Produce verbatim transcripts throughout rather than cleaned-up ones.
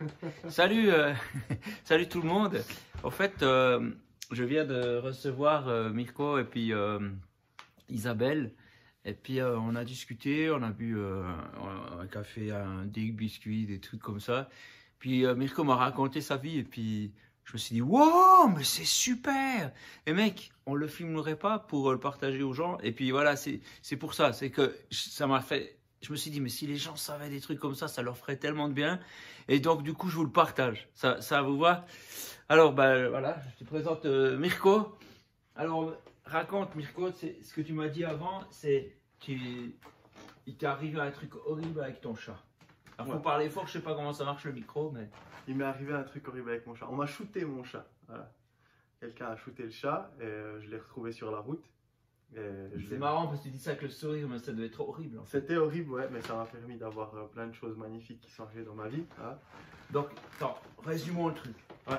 Salut, euh, salut tout le monde. En fait, euh, je viens de recevoir euh, Mirko et puis euh, Isabelle. Et puis euh, on a discuté, on a bu euh, un café, un des biscuits, des trucs comme ça. Puis euh, Mirko m'a raconté sa vie et puis je me suis dit wow, mais c'est super. Et mec, on le filmerait pas pour le partager aux gens. Et puis voilà, c'est c'est pour ça, c'est que ça m'a fait. Je me suis dit mais si les gens savaient des trucs comme ça, ça leur ferait tellement de bien. Et donc du coup je vous le partage. Ça ça vous voit. Alors ben voilà, je te présente euh, Mirko. Alors raconte Mirko, c'est ce que tu m'as dit avant, c'est tu il t'est arrivé un truc horrible avec ton chat. Alors faut Ouais. parler fort, je sais pas comment ça marche le micro, mais Il m'est arrivé un truc horrible avec mon chat. On m'a shooté mon chat. Voilà. Quelqu'un a shooté le chat et euh, je l'ai retrouvé sur la route. Et je c'est l'ai- marrant parce que tu dis ça avec le sourire, mais ça devait être horrible. En fait. C'était horrible, ouais, mais ça m'a permis d'avoir euh, plein de choses magnifiques qui sont arrivées dans ma vie. Voilà. Donc attends, résumons le truc. Ouais,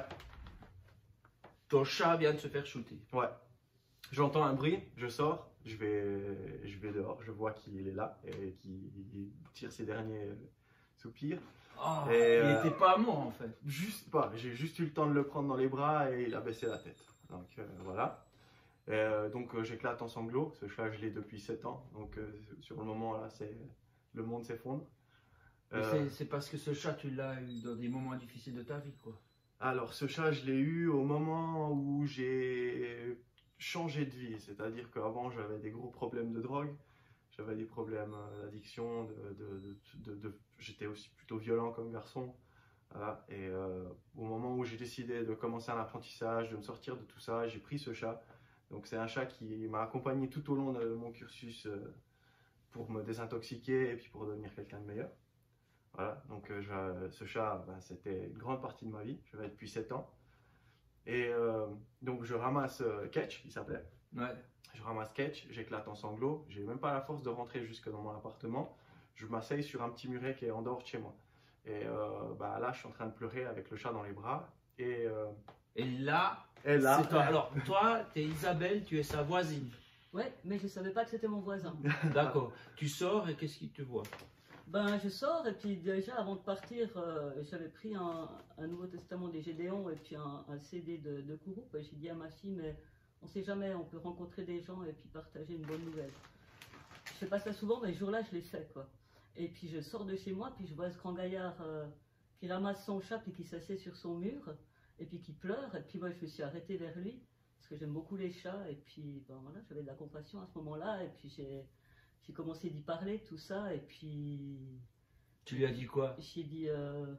Ton chat vient de se faire shooter. ouais. J'entends un bruit, je sors, je vais, je vais dehors, je vois qu'il est là et qu'il tire ses derniers soupirs. Oh, Et, il euh, était pas mort en fait. Juste pas, j'ai juste eu le temps de le prendre dans les bras et il a baissé la tête. Donc euh, voilà. Et, euh, donc euh, j'éclate en sanglots. Ce chat, je l'ai depuis sept ans. Donc euh, sur le moment là, c'est le monde s'effondre. Mais Euh, c'est- C'est parce que ce chat, tu l'as eu dans des moments difficiles de ta vie, quoi. alors ce chat, je l'ai eu au moment où j'ai changé de vie. C'est-à-dire qu'avant, j'avais des gros problèmes de drogue. J'avais des problèmes euh, d'addiction. De, de, de, de- de- J'étais aussi plutôt violent comme garçon. Voilà. Et euh, au moment où j'ai décidé de commencer un apprentissage, de me sortir de tout ça, j'ai pris ce chat. Donc c'est un chat qui m'a accompagné tout au long de mon cursus euh, pour me désintoxiquer et puis pour devenir quelqu'un de meilleur. Voilà, donc euh, je- ce chat, ben, c'était une grande partie de ma vie. Je l'ai depuis sept ans. Et euh, donc je ramasse euh, Ketch, il s'appelait. Ouais. Je ramasse Ketch, j'éclate en sanglots. J'ai même pas la force de rentrer jusque dans mon appartement. Je m'asseye sur un petit muret qui est en dehors de chez moi. Et euh, bah, là, je suis en train de pleurer avec le chat dans les bras. Et, euh, Et là, et là, c'est toi. Alors, toi, t'es Isabelle, tu es sa voisine. Ouais, mais je savais pas que c'était mon voisin. D'accord. Tu sors et qu'est-ce qu'il te voit? Ben, je sors et puis déjà avant de partir, euh, j'avais pris un, un Nouveau Testament des Gédéons et puis un, un C D de, de Kourou. Et j'ai dit à ma fille, mais on sait jamais, on peut rencontrer des gens et puis partager une bonne nouvelle. Je fais pas ça souvent, mais ce jour-là, je l'ai fait, quoi. Et puis je sors de chez moi, puis je vois ce grand gaillard euh, qui ramasse son chat puis qui s'assied sur son mur et puis qui pleure. Et puis moi, je me suis arrêtée vers lui parce que j'aime beaucoup les chats. Et puis ben, voilà, j'avais de la compassion à ce moment-là. Et puis j'ai j'ai commencé d'y parler, tout ça. Et puis Tu lui as dit quoi? j'ai dit, euh,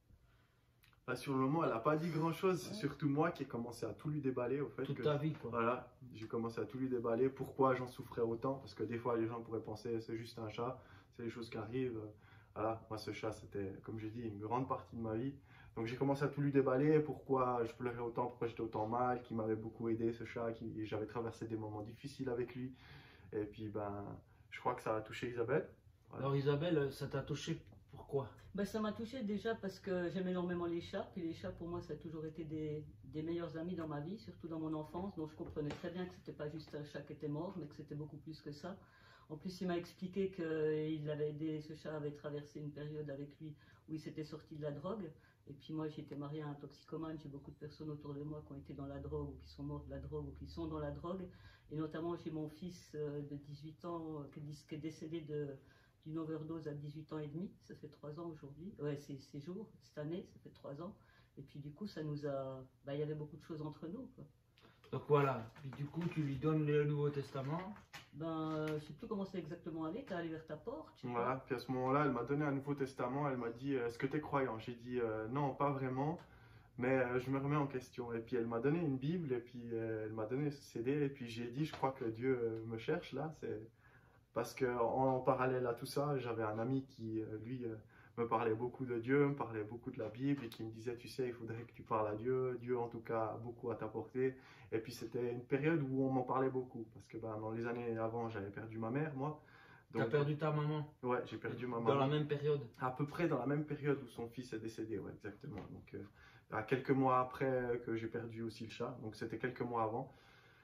bah, sur le moment, elle n'a pas dit grand-chose. C'est Ouais. surtout moi qui ai commencé à tout lui déballer. Au fait Toute que, ta vie, quoi. voilà, j'ai commencé à tout lui déballer. Pourquoi j'en souffrais autant? Parce que des fois, les gens pourraient penser c'est juste un chat, c'est des choses qui arrivent. Voilà, moi, ce chat, c'était, comme j'ai dit, une grande partie de ma vie. Donc, j'ai commencé à tout lui déballer. Pourquoi je pleurais autant, pourquoi j'étais autant mal, qui m'avait beaucoup aidé, ce chat, qui j'avais traversé des moments difficiles avec lui. Et puis, ben, je crois que ça a touché Isabelle. Voilà. Alors, Isabelle, ça t'a touché pourquoi? ben, ça m'a touchée déjà parce que j'aime énormément les chats. Puis les chats, pour moi, ça a toujours été des, des meilleurs amis dans ma vie, surtout dans mon enfance. Donc je comprenais très bien que c'était pas juste un chat qui était mort, mais que c'était beaucoup plus que ça. En plus, il m'a expliqué qu'il avait aidé, ce chat avait traversé une période avec lui où il s'était sorti de la drogue. Et puis moi, j'étais mariée à un toxicomane. J'ai beaucoup de personnes autour de moi qui ont été dans la drogue ou qui sont mortes de la drogue ou qui sont dans la drogue. Et notamment, j'ai mon fils euh, de dix-huit ans euh, qui est- qui est décédé de d'une overdose à dix-huit ans et demi, ça fait trois ans aujourd'hui, ouais c'est ces jours, cette année, ça fait trois ans, et puis du coup ça nous a, bah, il y avait beaucoup de choses entre nous, quoi. Donc voilà. Puis du coup, tu lui donnes le Nouveau Testament. Ben, euh, je sais plus comment c'est exactement allé, t'es allé vers ta porte, je sais Voilà, pas. puis à ce moment-là, elle m'a donné un Nouveau Testament, elle m'a dit, euh, est-ce que tu es croyant? J'ai dit, euh, non, pas vraiment, mais euh, je me remets en question. Et puis elle m'a donné une Bible, et puis euh, elle m'a donné ce C D, et puis j'ai dit, je crois que Dieu euh, me cherche là, c'est parce que en, en parallèle à tout ça, j'avais un ami qui, euh, lui, euh, me parlait beaucoup de Dieu, me parlait beaucoup de la Bible, et qui me disait, tu sais, il faudrait que tu parles à Dieu, Dieu en tout cas a beaucoup à t'apporter. Et puis c'était une période où on m'en parlait beaucoup, parce que ben, dans les années avant, j'avais perdu ma mère, moi. T'as perdu ta maman. Ouais, j'ai perdu ma Dans maman. la même période. À peu près dans la même période où son fils est décédé, ouais, exactement. Donc, euh, à quelques mois après que j'ai perdu aussi le chat, donc c'était quelques mois avant.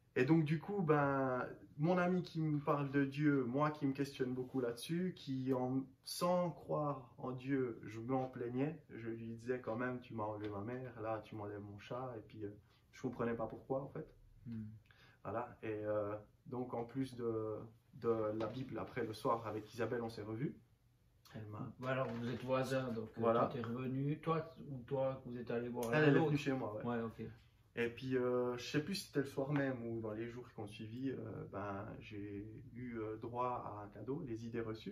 Et donc du coup, ben, mon ami qui me parle de Dieu, moi qui me questionne beaucoup là-dessus, qui en, sans croire en Dieu, je m'en plaignais. Je lui disais quand même, tu m'as enlevé ma mère, là tu m'enlèves mon chat, et puis euh, je comprenais pas pourquoi en fait. Mm. Voilà, et euh, donc en plus de, de la Bible, après le soir avec Isabelle, on s'est revus. Elle m'a... Ouais, alors vous êtes voisins, donc euh, Voilà. toi t'es revenu, toi ou toi vous êtes allé voir Elle, elle est l'autre. venue chez moi, ouais. Ouais, ok. Et puis, euh, je sais plus si c'était le soir même ou dans les jours qui ont suivi, euh, ben, j'ai eu euh, droit à un cadeau, les idées reçues.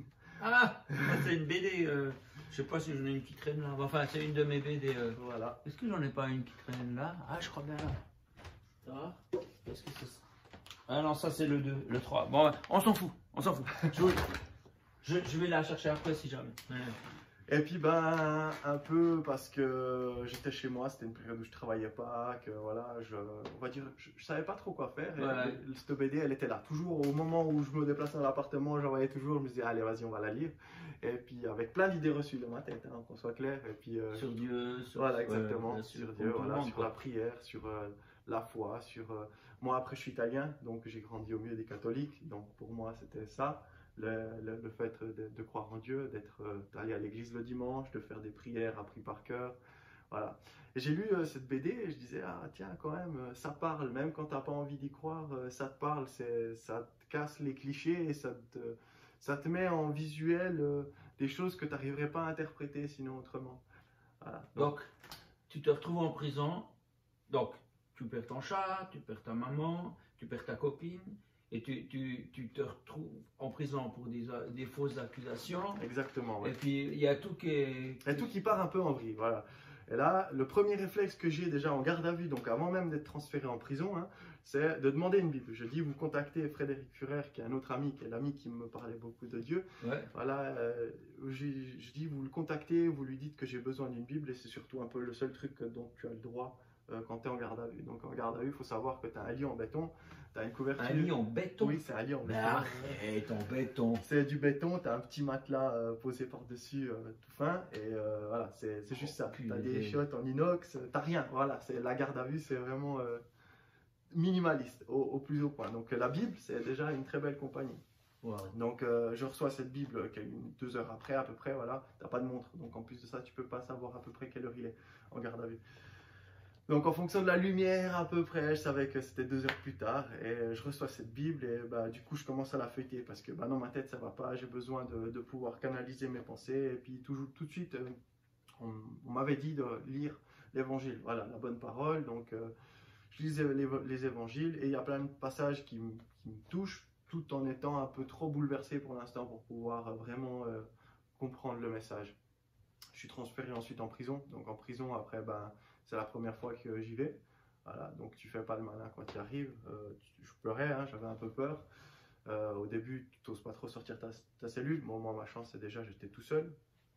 Ah, c'est une B D, euh, je sais pas si j'en ai une qui traîne là, enfin c'est une de mes B D. Euh. Voilà. Est-ce que j'en ai pas une qui traîne là? Ah, je crois bien là. Ça? Qu'est-ce que c'est ça? Ah non, ça c'est le deux, le trois. Bon, on s'en fout, on s'en fout. Je, je, je vais la chercher après si jamais. Ouais. Et puis, ben, un peu parce que j'étais chez moi, c'était une période où je travaillais pas, que voilà, je, on va dire, je, je savais pas trop quoi faire. Et Ouais. le- cette B D, elle était là. Toujours au moment où je me déplaçais dans l'appartement, j'en voyais toujours, je me disais, allez, vas-y, on va la lire. Et puis, avec plein d'idées reçues dans ma tête, hein, qu'on soit clair. Et puis, euh, Sur Dieu, sur, voilà, exactement, ouais, sur, comme Dieu, tout le voilà, monde, sur quoi. la prière, sur euh, la foi, sur... euh, moi, après, je suis italien, donc j'ai grandi au milieu des catholiques, donc pour moi, c'était ça, le, le, le fait de, de croire en Dieu, d'être, euh, d'aller à l'église le dimanche, de faire des prières apprises par cœur, voilà. Et j'ai lu euh, cette B D et je disais, ah tiens, quand même, euh, ça parle, même quand t'as pas envie d'y croire, euh, ça te parle, c'est, ça te casse les clichés et ça te, ça te met en visuel euh, des choses que tu n'arriverais pas à interpréter sinon autrement. Voilà. Donc, tu te retrouves en prison, donc tu perds ton chat, tu perds ta maman, tu perds ta copine, et tu, tu, tu te retrouves en prison pour des, des fausses accusations. Exactement, ouais. Et puis il y a tout qui est... Et tout qui part un peu en vrille, voilà. Et là, le premier réflexe que j'ai déjà en garde à vue, donc avant même d'être transféré en prison, hein, c'est de demander une Bible. Je dis, vous contactez Frédéric Furer, qui est un autre ami, qui est l'ami qui me parlait beaucoup de Dieu. Ouais. Voilà, euh, je, je dis, vous le contactez, vous lui dites que j'ai besoin d'une Bible, et c'est surtout un peu le seul truc dont tu as le droit euh, quand tu es en garde à vue. Donc en garde à vue, il faut savoir que tu as un lit en béton, tu as une couverture. Un lit en béton? Oui, c'est un lit en Mais béton. arrête, en béton. C'est du béton, tu as un petit matelas euh, posé par-dessus euh, tout fin, et euh, voilà, c'est c'est juste ça. Tu as des chiottes en inox, tu n'as rien. Voilà, c'est la garde à vue, c'est vraiment euh, minimaliste au, au plus haut point. Donc la Bible, c'est déjà une très belle compagnie. Wow. Donc euh, je reçois cette Bible euh, deux heures après à peu près, voilà, tu n'as pas de montre, donc en plus de ça, tu peux pas savoir à peu près quelle heure il est en garde à vue. Donc en fonction de la lumière à peu près, je savais que c'était deux heures plus tard et je reçois cette Bible et bah, du coup je commence à la feuilleter parce que bah, dans ma tête ça va pas, j'ai besoin de, de pouvoir canaliser mes pensées et puis tout, tout de suite euh, on, on m'avait dit de lire l'évangile, voilà la bonne parole, donc euh, je lisais les, les évangiles et il y a plein de passages qui, me- qui me touchent tout en étant un peu trop bouleversé pour l'instant pour pouvoir euh, vraiment euh, comprendre le message. Je suis transféré ensuite en prison, donc en prison après ben c'est la première fois que j'y vais. Voilà, donc tu fais pas le malin quand tu arrives. Euh, je pleurais, hein, j'avais un peu peur. Euh, au début, tu n'oses pas trop sortir ta, ta cellule. Bon, moi, ma chance, c'est déjà, j'étais tout seul.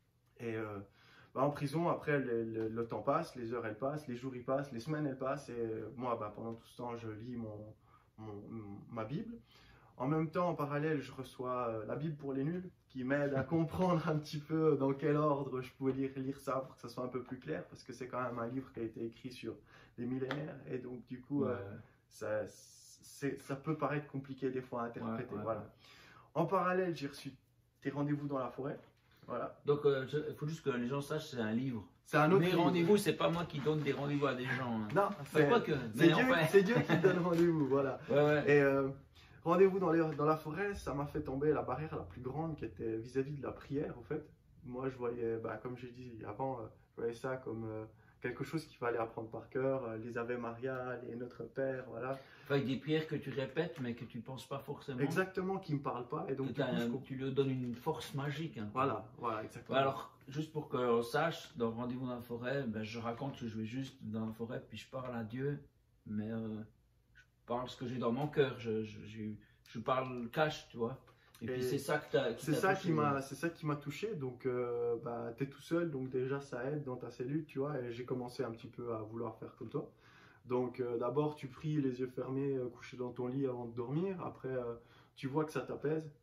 Et euh, bah, en prison, après, le, le, le temps passe, les heures, elles passent, les jours, ils passent, les semaines, elles passent. Et moi, bah, pendant tout ce temps, je lis mon, mon, ma Bible. En même temps, en parallèle, je reçois euh, la Bible pour les nuls, qui m'aide à comprendre un petit peu dans quel ordre je pouvais lire, lire ça pour que ça soit un peu plus clair, parce que c'est quand même un livre qui a été écrit sur des millénaires, et donc du coup, Ouais. euh, ça, c'est- ça peut paraître compliqué des fois à interpréter. Ouais, ouais, voilà. ouais. En parallèle, j'ai reçu tes rendez-vous dans la forêt. Voilà. Donc il euh, faut juste que les gens sachent c'est un livre. C'est un autre Mes livre. rendez-vous, c'est pas moi qui donne des rendez-vous à des gens. Hein. Non, Enfin, c'est quoi que, c'est mais Dieu, enfin. c'est Dieu qui te donne rendez-vous. Voilà. Ouais, ouais. Et euh, rendez-vous dans, les- dans la forêt, ça m'a fait tomber la barrière la plus grande qui était vis-à-vis de la prière, en fait. Moi, je voyais, bah, comme j'ai dit avant, euh, je voyais ça comme euh, quelque chose qu'il fallait apprendre par cœur, euh, les Ave Maria, les Notre Père, voilà. Avec des prières que tu répètes, mais que tu penses pas forcément. Exactement, qui ne me parlent pas. Et donc, Que du coup, t'as je un- comprends. tu lui donnes une force magique. Hein. Voilà, voilà, exactement. Ouais, alors, juste pour qu'on sache, dans Rendez-vous dans la forêt, ben, je raconte que je vais juste dans la forêt, puis je parle à Dieu, mais euh, je parle ce que j'ai dans mon cœur. Je, je, je, je parle cash, tu vois. Et, Et puis c'est ça que t'as. qui C'est t'a ça, touché. qui m'a, c'est ça qui m'a touché, donc euh, bah, tu es tout seul, donc déjà ça aide dans ta cellule, tu vois, et j'ai commencé un petit peu à vouloir faire comme toi. Donc euh, d'abord tu pries les yeux fermés, euh, couché dans ton lit avant de dormir, après euh, tu vois que ça t'apaise,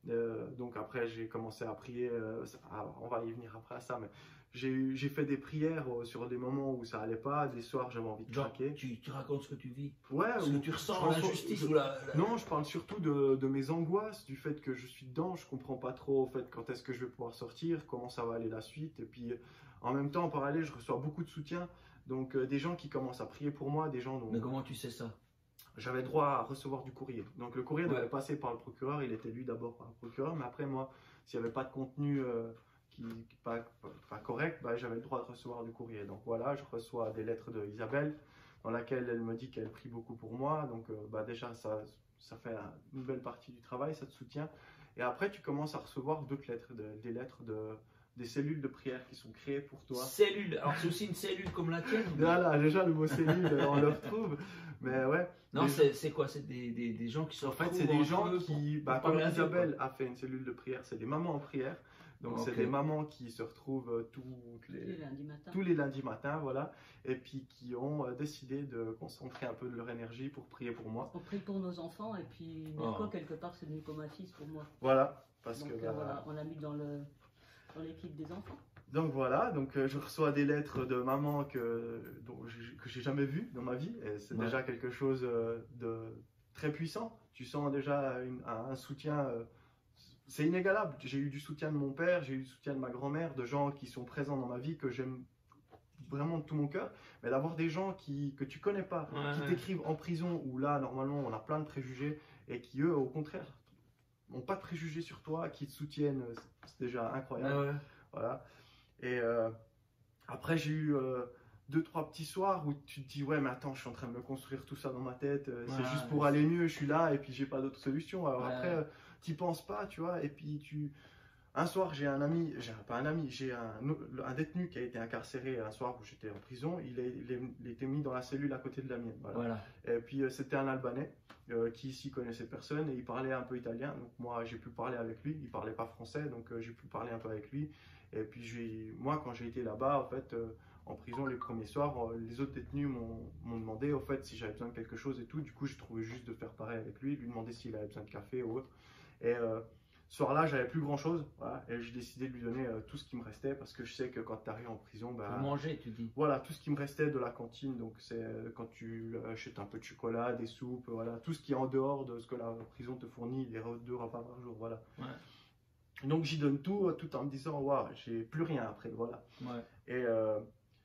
Euh, donc après, j'ai commencé à prier. Euh, ça- ah, on va y venir après à ça, mais j'ai eu- j'ai fait des prières euh, sur des moments où ça allait pas. Des soirs, j'avais envie de Genre, craquer. tu, tu racontes ce que tu vis. Ouais, Ce que ou- tu ressens, je ressens- l'injustice je- ou la... la- Non, je parle surtout de, de mes angoisses, du fait que je suis dedans, je comprends pas trop au fait quand est-ce que je vais pouvoir sortir, comment ça va aller la suite. Et puis en même temps, en parallèle, je reçois beaucoup de soutien. Donc euh, des gens qui commencent à prier pour moi, des gens dont Mais comment tu sais ça? j'avais droit à recevoir du courrier. Donc le courrier Ouais. devait passer par le procureur, il était lu d'abord par le procureur, mais après moi, s'il n'y avait pas de contenu euh, qui, qui pas, pas, pas correct, bah, j'avais le droit de recevoir du courrier. Donc voilà, je reçois des lettres de Isabelle dans laquelle elle me dit qu'elle prie beaucoup pour moi. Donc euh, bah, déjà, ça, ça fait une belle partie du travail, ça te soutient. Et après, tu commences à recevoir d'autres lettres, de- des lettres de, des cellules de prière qui sont créées pour toi. Cellule. Alors c'est aussi une cellule comme la tienne? ou- Voilà, déjà le mot cellule, on le retrouve. Mais ouais. Non, des- c'est c'est quoi? C'est des, des, des gens qui sont En fait, c'est des gens qui, bah, comme Isabelle a fait une cellule de prière, c'est des mamans en prière. Donc, c'est Ok. des mamans qui se retrouvent euh, toutes Tous les les, lundis matin. tous les lundis matins, voilà, et puis qui ont euh, décidé de concentrer un peu de leur énergie pour prier pour moi. On prie pour nos enfants et puis Mirko, Oh. quelque part, c'est devenu comme un fils pour moi. Voilà, parce Donc que euh, bah, voilà, on l'a mis dans le dans l'équipe des enfants. donc voilà, donc euh, je reçois des lettres de maman que dont j'ai- que j'ai jamais vues dans ma vie, et c'est Ouais. déjà quelque chose euh, de très puissant. Tu sens déjà une- un, un soutien. euh, C'est inégalable. J'ai eu du soutien de mon père, j'ai eu du soutien de ma grand-mère, de gens qui sont présents dans ma vie que j'aime vraiment de tout mon cœur. Mais d'avoir des gens qui, que tu connais pas, Ouais, qui ouais. t'écrivent en prison, où là, normalement, on a plein de préjugés, et qui, eux, au contraire, n'ont pas de préjugés sur toi, qui te soutiennent, c'est- c'est déjà incroyable. Ah ouais. Voilà. Et euh, après, j'ai eu euh, deux, trois petits soirs où tu te dis, ouais, mais attends, je suis en train de me construire tout ça dans ma tête, euh, c'est Ouais, juste pour ouais. aller mieux, je suis là, et puis j'ai pas d'autre solution. Alors Ouais. après, euh, t'y penses pas, tu vois, et puis tu. Un soir, j'ai un ami, j'ai pas un ami, j'ai un, un détenu qui a été incarcéré un soir où j'étais en prison, il, est, il, est- il était mis dans la cellule à côté de la mienne. Voilà. Voilà. Et puis euh, c'était un Albanais euh, qui ici connaissait personne et il parlait un peu italien. Donc moi j'ai pu parler avec lui. Il parlait pas français, donc euh, j'ai pu parler un peu avec lui. Et puis j'ai- moi quand j'ai été là-bas, en fait, euh, en prison les premiers soirs, euh, les autres détenus m'ont m'ont demandé en fait si j'avais besoin de quelque chose et tout. Du coup j'ai trouvé juste de faire pareil avec lui, lui demander s'il avait besoin de café ou autre. Et euh, ce soir-là, j'avais plus grand-chose, voilà, et j'ai décidé de lui donner euh, tout ce qui me restait parce que je sais que quand tu arrives en prison, bah, Pour manger, tu dis. voilà, tout ce qui me restait de la cantine, donc c'est euh, quand tu achètes un peu de chocolat, des soupes, voilà, tout ce qui est en dehors de ce que la prison te fournit, les re- deux repas par jour, voilà. Ouais. Donc j'y donne tout, euh, tout en me disant, waouh, j'ai plus rien après, voilà. Ouais. Et euh,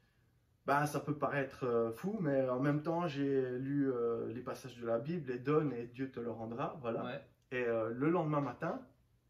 bah, ça peut paraître euh, fou, mais en même temps, j'ai lu euh, les passages de la Bible, et donne et Dieu te le rendra, voilà. Ouais. Et euh, le lendemain matin,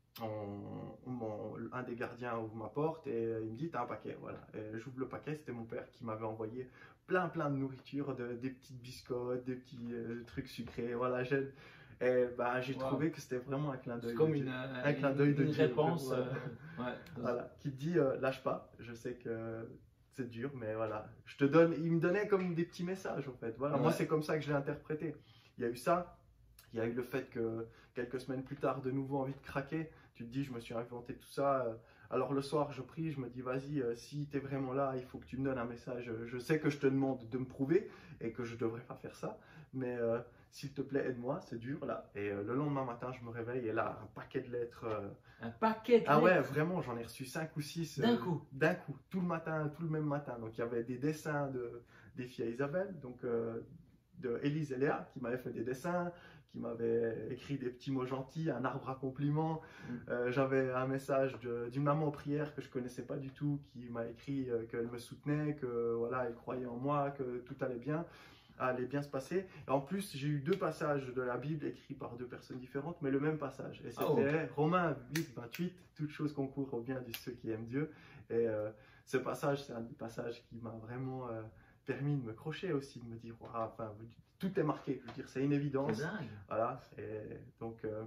on- on- un des gardiens ouvre ma porte et euh, il me dit t'as un paquet, voilà. Et j'ouvre le paquet, c'était mon père qui m'avait envoyé plein plein de nourriture, de- des petites biscottes, des petits euh, trucs sucrés, voilà. j'ai- Et bah, j'ai Wow. trouvé que c'était vraiment un clin d'œil. C'est comme de une, Dieu. euh, Un clin une- d'œil de une Dieu, réponse. voilà. euh, ouais. Voilà, qui te dit euh, lâche pas, je sais que c'est dur, mais voilà. Je te donne, il me donnait comme des petits messages en fait. Voilà, moi Ouais. c'est comme ça que je l'ai interprété. Il y a eu ça, il y a eu le fait que quelques semaines plus tard, de nouveau envie de craquer. Tu te dis, je me suis inventé tout ça. euh, Alors le soir, je prie, je me dis, vas-y, euh, si tu es vraiment là, il faut que tu me donnes un message. Je sais que je te demande de me prouver et que je devrais pas faire ça, mais euh, s'il te plaît, aide-moi, c'est dur là. Et euh, le lendemain matin, je me réveille et là, un paquet de lettres. euh, Un paquet de ah ouais, lettres. vraiment, j'en ai reçu cinq ou six. D'un coup. D'un coup, tout le matin, tout le même matin. Donc il y avait des dessins de, des filles à Isabelle, donc euh, de Élise et Léa, qui m'avaient fait des dessins, qui m'avaient écrit des petits mots gentils, un arbre à compliments. Mm. Euh, J'avais un message de- d'une maman en prière que je connaissais pas du tout, qui m'a écrit euh, qu'elle me soutenait, que voilà, elle croyait en moi, que tout allait bien, allait bien se passer. Et en plus, j'ai eu deux passages de la Bible écrits par deux personnes différentes, mais le même passage. Et c'était Oh. Romains huit, vingt-huit, toute chose concourt au bien de ceux qui aiment Dieu. Et euh, ce passage, c'est un des passages qui m'a vraiment euh, permis de me crocher aussi, de me dire, waouh, enfin, tout est marqué. Je veux dire, c'est une évidence. C'est dingue. Voilà, et donc euh,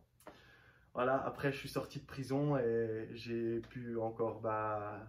voilà, après je suis sorti de prison et j'ai pu encore, bah,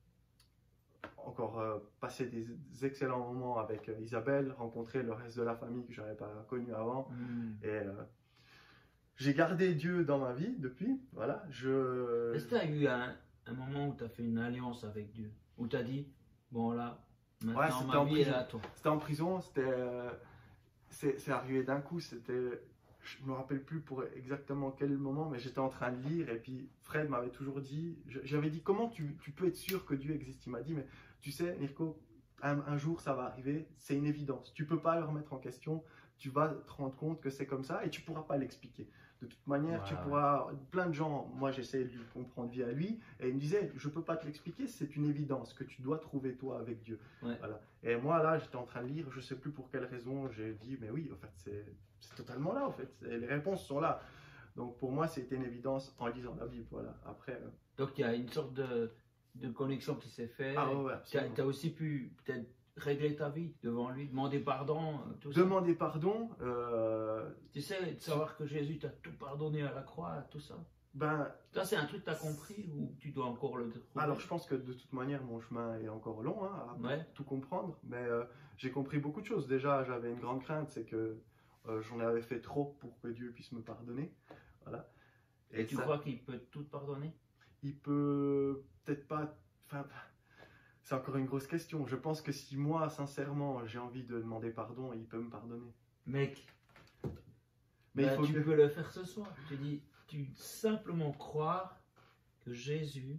encore euh, passer des excellents moments avec euh, Isabelle, rencontrer le reste de la famille que je n'avais pas connu avant. Mm. Et euh, j'ai gardé Dieu dans ma vie depuis, voilà. Je... Est-ce que tu as eu un, un moment où tu as fait une alliance avec Dieu? Où tu as dit, bon là, Ouais, maintenant c'était ma en vie est prison. à toi. C'était en prison, c'était, euh, c'est c'est arrivé d'un coup, c'était, je me rappelle plus pour exactement quel moment, mais j'étais en train de lire et puis Fred m'avait toujours dit, j'avais dit comment tu, tu peux être sûr que Dieu existe? Il m'a dit, mais tu sais Mirko, un, un jour ça va arriver, c'est une évidence, tu peux pas le remettre en question, tu vas te rendre compte que c'est comme ça et tu pourras pas l'expliquer. De toute manière, Ouais, tu ouais. pourras, plein de gens, moi j'essayais de lui comprendre via lui, et il me disait, je peux pas te l'expliquer, c'est une évidence que tu dois trouver toi avec Dieu. Ouais. Voilà. Et moi là, j'étais en train de lire, je sais plus pour quelle raison, j'ai dit, mais oui, en fait, c'est c'est totalement là, en fait, et les réponses sont là. Donc pour moi, c'était une évidence en lisant la Bible, voilà. Après, euh, Donc il y a une sorte de, de connexion qui s'est faite. ah ouais, ouais, Tu absolument. as aussi pu peut-être régler ta vie devant lui, demander pardon, euh, tout ça. Demander pardon, euh, Tu sais, de savoir que Jésus t'a tout pardonné à la croix, tout ça. ben, Ça, c'est un truc que tu as compris ou tu dois encore le trouver? alors je pense que de toute manière, mon chemin est encore long, hein, à Ouais. tout comprendre, mais euh, j'ai compris beaucoup de choses. Déjà, j'avais une grande crainte, c'est que euh, j'en avais fait trop pour que Dieu puisse me pardonner. Voilà. Et, tu ça, crois qu'il peut tout te pardonner? il peut peut-être pas. Enfin, c'est encore une grosse question. Je pense que si moi, sincèrement, j'ai envie de demander pardon, il peut me pardonner. Mec, Mais bah, il faut tu que- peux le faire ce soir. Tu dis, tu simplement croire que Jésus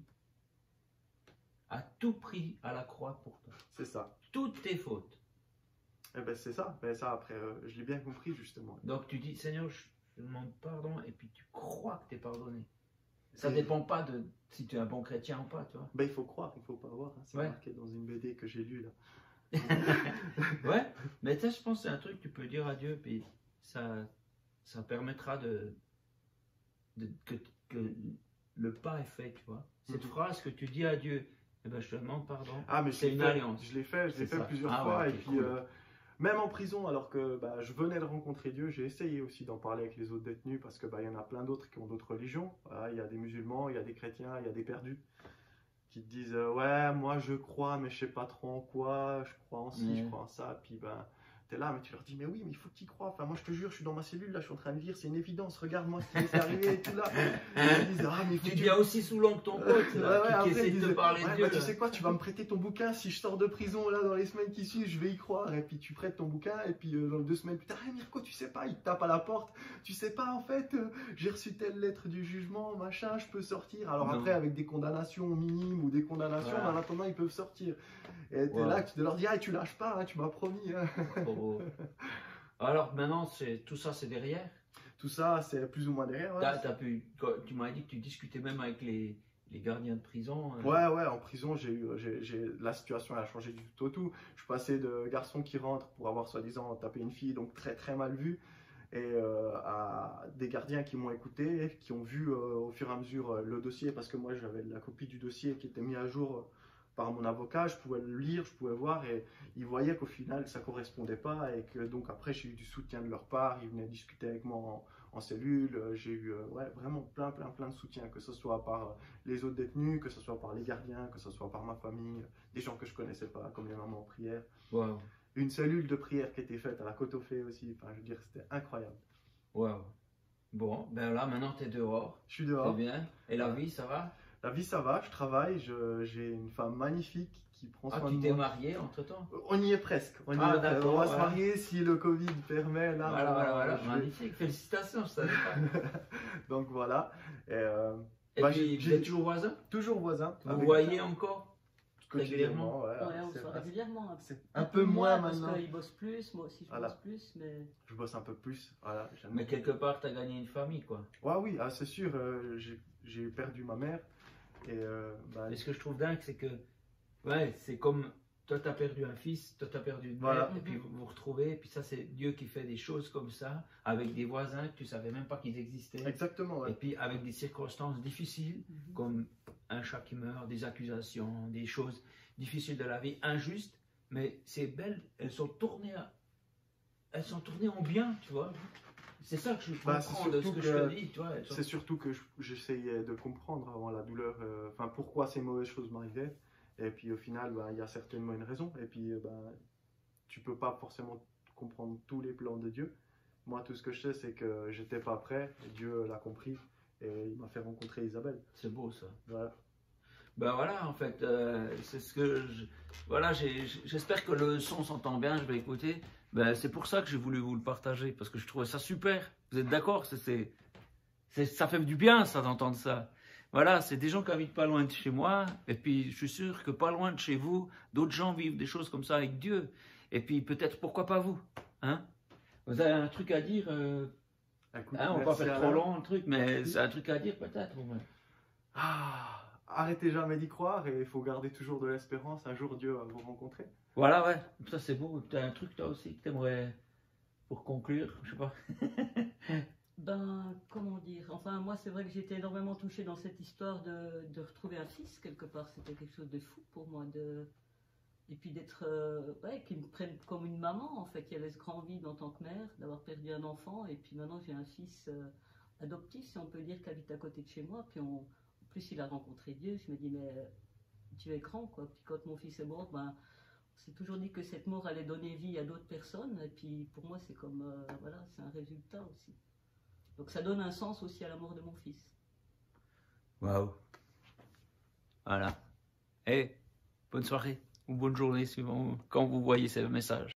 a tout pris à la croix pour toi. C'est ça. Toutes tes fautes. Eh ben, c'est ça. Ben, ça, après, euh, je l'ai bien compris, justement. Donc tu dis, Seigneur, je je demande pardon, et puis tu crois que tu es pardonné. Ça Et- dépend pas de si tu es un bon chrétien ou pas, tu vois. Ben, il faut croire, il faut pas voir. Hein. C'est Ouais. marqué dans une B D que j'ai lue, là. Ouais, mais ça, je pense que c'est un truc que tu peux dire à Dieu, puis ça, ça permettra de, de que, que le pas est fait, tu vois. Cette Mhm. phrase que tu dis à Dieu, eh ben, je te demande pardon. Ah, mais je C'est l'ai une fait, alliance. Je l'ai fait, je l'ai C'est fait ça. plusieurs Ah fois. ouais, et ok, puis, cool. euh, même en prison, alors que bah, je venais de rencontrer Dieu, j'ai essayé aussi d'en parler avec les autres détenus parce que bah, il y en a plein d'autres qui ont d'autres religions. Voilà, il y a des musulmans, il y a des chrétiens, il y a des perdus qui te disent euh, ouais, moi je crois, mais je sais pas trop en quoi, je crois en ci, Ouais. je crois en ça. Puis ben, t'es là, mais tu leur dis, mais oui, mais il faut que tu y crois. Enfin, moi je te jure, je suis dans ma cellule, là, je suis en train de lire, c'est une évidence, regarde-moi ce qui m'est arrivé et tout là. Ils disent, ah, mais il faut Tu que tu- deviens aussi saoulant que ton pote, Ouais, là, ouais, qui, après, qui essaie ils de te disaient, parler ouais, de Dieu. bah, tu là. sais quoi, tu vas me prêter ton bouquin si je sors de prison là dans les semaines qui suivent, je vais y croire. Et puis tu prêtes ton bouquin et puis euh, dans deux semaines plus tard, hey, Mirko, tu sais pas, il te tape à la porte, tu sais pas en fait, euh, j'ai reçu telle lettre du jugement, machin, je peux sortir. Alors Non. après avec des condamnations minimes ou des condamnations, Voilà. en attendant ils peuvent sortir. Et t'es Ouais. là, tu leur dis, ah, tu lâches pas, hein, tu m'as promis. Hein. Trop beau. Alors maintenant, c'est tout ça, c'est derrière. Tout ça, c'est plus ou moins derrière. Ouais, T'as- t'as pu, tu m'as dit que tu discutais même avec les, les gardiens de prison. euh. Ouais, ouais, en prison, j'ai eu, j'ai, j'ai- la situation elle a changé du tout au tout. Je suis passé de garçon qui rentre pour avoir soi-disant tapé une fille, donc très très mal vu, et euh, à des gardiens qui m'ont écouté, qui ont vu euh, au fur et à mesure euh, le dossier, parce que moi j'avais la copie du dossier qui était mis à jour euh, par mon avocat, je pouvais le lire, je pouvais voir, et ils voyaient qu'au final ça correspondait pas, et que donc après j'ai eu du soutien de leur part, ils venaient discuter avec moi en, en cellule, euh, j'ai eu euh, ouais, vraiment plein plein plein de soutien, que ce soit par euh, les autres détenus, que ce soit par les gardiens, que ce soit par ma famille, des gens que je connaissais pas, comme les mamans en prière. Waouh, Une cellule de prière qui était faite à la Côte aux Fées aussi, enfin je veux dire, c'était incroyable. waouh. Bon, ben là, maintenant, tu es dehors. Je suis C'est dehors, bien. Et la Ouais. vie, ça va? la vie ça va, je travaille, je- j'ai une femme magnifique qui prend Ah, soin tu de t'es moi. marié entre-temps? On y est presque, on, y Ah, est presque. d'accord, On va se ouais. marier si le Covid permet. Là, Voilà, on- voilà, voilà. je vais- Magnifique. Félicitations, je savais pas. Donc voilà, et, euh, Et Bah, puis, j'ai- vous j'ai- êtes toujours voisins? toujours voisin. Vous avec- voyez encore? quotidiennement, ouais, Ouais, on c'est se voit vrai. régulièrement. Un, C'est un peu moins maintenant. Parce qu'il bosse plus, moi aussi je Voilà. bosse plus, mais Je bosse un peu plus, voilà. j'aime Mais bien. quelque part, tu as gagné une famille, quoi. Ouais, oui, ah, c'est sûr, euh, j'ai- j'ai perdu ma mère. Et euh, bah, Et ce que je trouve dingue, c'est que, ouais, c'est comme toi, tu as perdu un fils, toi, tu as perdu une Voilà. mère, et puis vous vous retrouvez, et puis ça, c'est Dieu qui fait des choses comme ça, avec des voisins que tu savais même pas qu'ils existaient, exactement, et ouais. puis avec des circonstances difficiles, comme un chat qui meurt, des accusations, des choses difficiles de la vie, injustes, mais c'est belle, elles sont tournées, à- elles sont tournées en bien, tu vois. C'est ça que je Bah, c'est comprends de ce surtout que, je que te dis, tu vois. elles sont- C'est surtout que je- j'essayais de comprendre avant la douleur, euh, enfin pourquoi ces mauvaises choses m'arrivaient. Et puis au final, bah, il y a certainement une raison. Et puis euh, bah, tu peux pas forcément comprendre tous les plans de Dieu. Moi, tout ce que je sais, c'est que j'étais pas prêt. Et Dieu l'a compris et il m'a fait rencontrer Isabelle. C'est beau ça. Voilà. Ben voilà, en fait, euh, c'est ce que je, voilà, j'ai- j'espère que le son s'entend bien, je vais écouter. Ben, c'est pour ça que j'ai voulu vous le partager, parce que je trouvais ça super. Vous êtes d'accord? C'est, c'est, c'est- ça fait du bien, ça, d'entendre ça. Voilà, c'est des gens qui habitent pas loin de chez moi, et puis je suis sûr que pas loin de chez vous, d'autres gens vivent des choses comme ça avec Dieu. Et puis peut-être, pourquoi pas vous, hein? Vous avez un truc à dire, euh, Écoute, hein, on va pas merci faire Alain. trop long le truc, mais c'est un truc à dire peut-être. vous-même. Ah, arrêtez jamais d'y croire et il faut garder toujours de l'espérance. Un jour, Dieu va vous rencontrer. Voilà, ouais, ça c'est beau. Tu as un truc toi aussi que tu aimerais, pour conclure, je sais pas. Ben, comment dire? Enfin, moi, c'est vrai que j'étais énormément touchée dans cette histoire de, de retrouver un fils, quelque part. C'était quelque chose de fou pour moi. De... Et puis d'être. Euh, ouais, qu'ils me prennent comme une maman, en fait, qui avait ce grand vide en tant que mère, d'avoir perdu un enfant. Et puis maintenant, j'ai un fils euh, adoptif, si on peut dire, qui habite à côté de chez moi. Puis on... en plus, il a rencontré Dieu. Je me dis, mais Dieu est grand, quoi. Puis quand mon fils est mort, ben. On s'est toujours dit que cette mort allait donner vie à d'autres personnes. Et puis pour moi, c'est comme. Euh, voilà, c'est un résultat aussi. Donc ça donne un sens aussi à la mort de mon fils. Waouh. Voilà. Et bonne soirée ou bonne journée suivant quand vous voyez ce message.